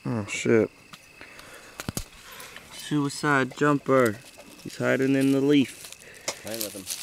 Oh shit. Suicide jumper. He's hiding in the leaf. Playing with him.